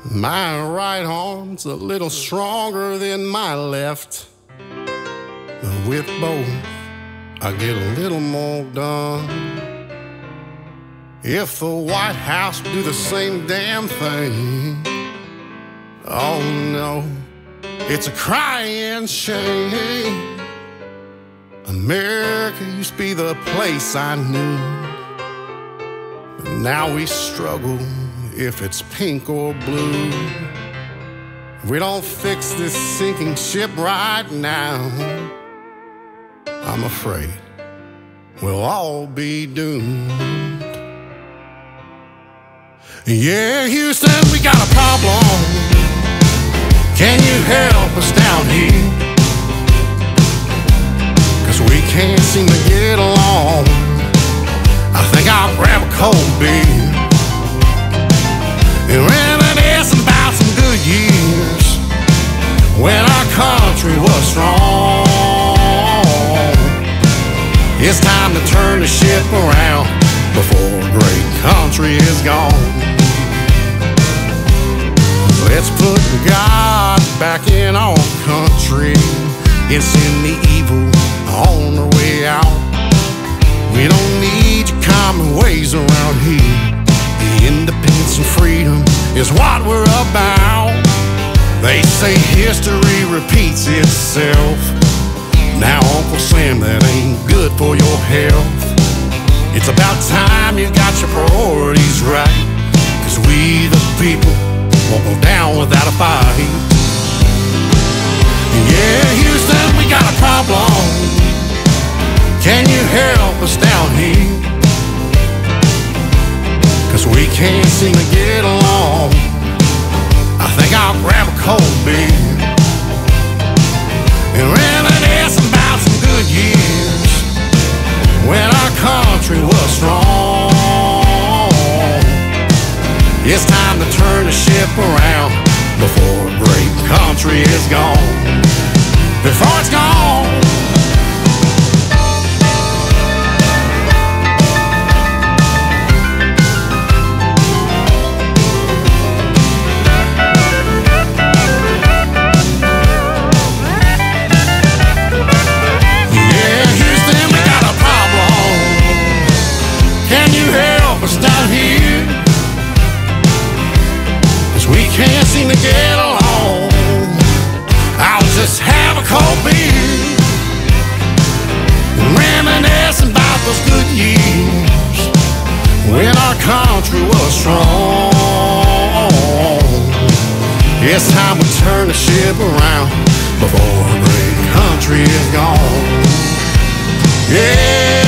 My right arm's a little stronger than my left, but with both I get a little more done. If the White House do the same damn thing, oh no, it's a crying shame. America used to be the place I knew, but now we struggle if it's pink or blue. If we don't fix this sinking ship right now, I'm afraid we'll all be doomed. Yeah, Houston, we got a problem. Can you help us down here? 'Cause we can't seem to get along. I think I'll grab a cold beer and reminisce about some good years when our country was strong. It's time to turn the ship around before a great country is gone. Let's put God back in our country and send the evil on their way out. We don't need your common ways around here. The independence and freedom is what we're about. They say history repeats itself. Now, Uncle Sam, that ain't good for your health. It's about time you got your priorities right, 'cause we the people won't go down without a fight. Yeah, Houston, we got a problem. Can you help us down here? 'Cause we can't seem to get along. I think I'll grab a cold beer and reminisce about some good years when our country was strong. It's time to turn the ship around before a great country is gone. Before it's gone. Yeah, Houston, we got a problem. Can you help us down here? We can't seem to get along. I'll just have a cold beer and reminisce about those good years when our country was strong. It's time to turn the ship around before a great country is gone. Yeah.